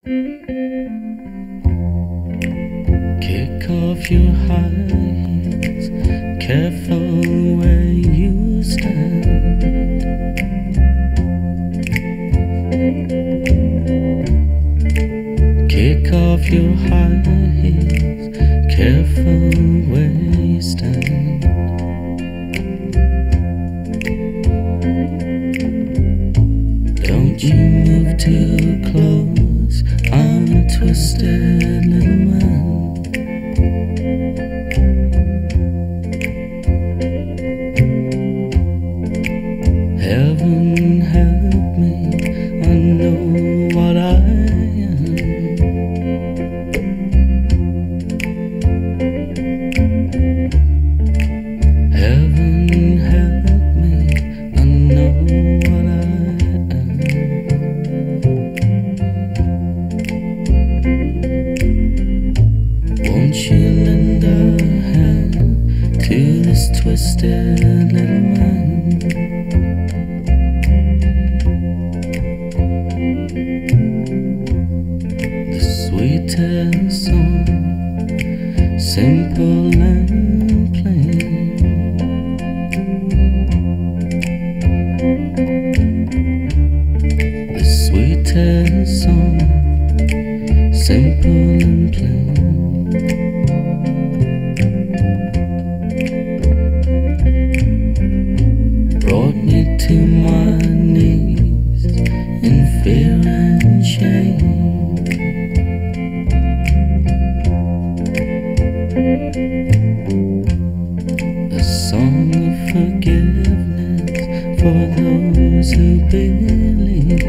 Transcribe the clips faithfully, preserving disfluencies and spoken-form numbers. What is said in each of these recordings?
Kick off your high heels, careful where you stand. Kick off your high heels, careful where you stand. Don't you move too close, I'm a twisted little man. Heaven help me, I know what I am. Heaven help me, I know what I am. Won't you lend a hand to this twisted little man? The sweetest song, simple and plain. The sweetest song, simple and plain. Brought me to my knees in fear and shame. A song of forgiveness for those who believe.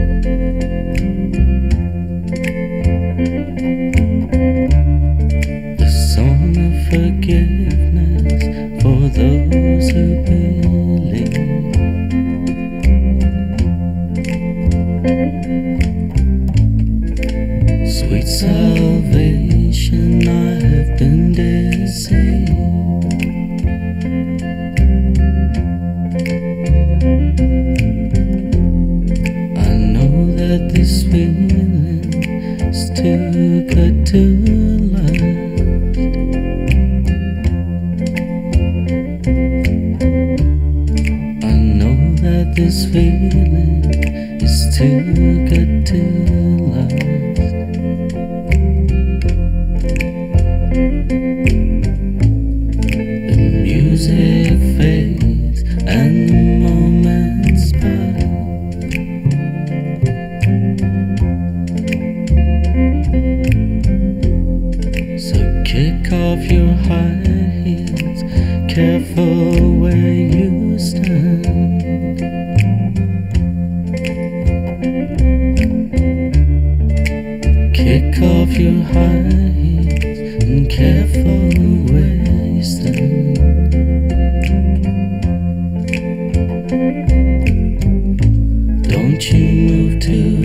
A song of forgiveness for those who believe. Sweet salvation, I have been deceived. I know that this feeling is too good to last. I know that this feeling is too good to last. The music fades and the moments pass. So kick off your high heels, careful where you stand. Kick off your high heels and careful where you stand. Don't you move too